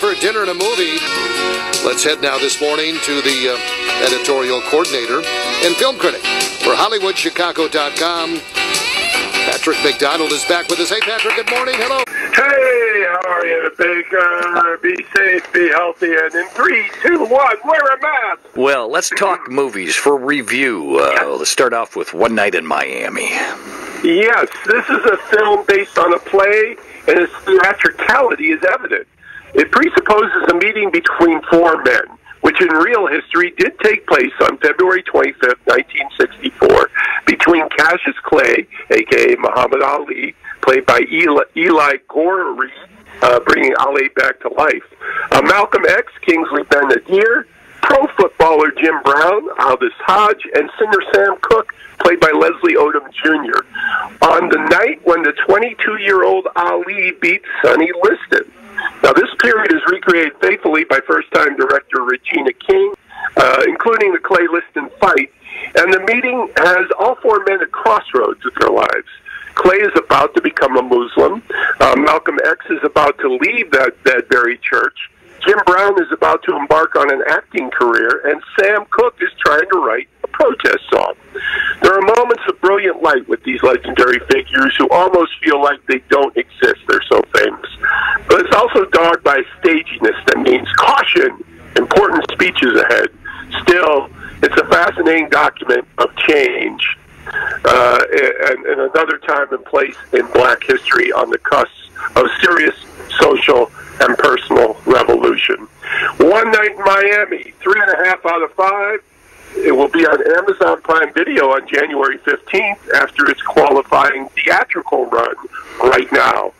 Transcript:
for dinner and a movie. Let's head now this morning to the editorial coordinator and film critic for HollywoodChicago.com. Patrick McDonald is back with us. Hey, Patrick, good morning. Hello. Hey, how are you, Baker? Be safe, be healthy, and in 3, 2, 1, wear a mask. Well, let's talk movies for review. Let's start off with One Night in Miami. Yes, this is a film based on a play, and its theatricality is evident. It presupposes a meeting between 4 men, which in real history did take place on February 25th, 1964, between Cassius Clay, a.k.a. Muhammad Ali, played by Eli Gorey, bringing Ali back to life, Malcolm X, Kingsley Ben-Adir, pro footballer Jim Brown, Aldous Hodge, and singer Sam Cooke, played by Leslie Odom Jr., on the night when the 22-year-old Ali beat Sonny Liston. Now, this period is recreated faithfully by first-time director Regina King, including the Clay Liston fight, and the meeting has all 4 men at crossroads of their lives. Clay is about to become a Muslim. Malcolm X is about to leave that very church. Jim Brown is about to embark on an acting career, and Sam Cooke is trying to write a protest song. There are moments of brilliant light with these legendary figures who almost feel like they don't exist. They're so famous. But it's also dogged by staginess that means caution, important speeches ahead. Still, it's a fascinating document of change and another time and place in black history on the cusp of serious social and personal revolution. One Night in Miami, 3.5 out of 5. It will be on Amazon Prime Video on January 15th after its qualifying theatrical run right now.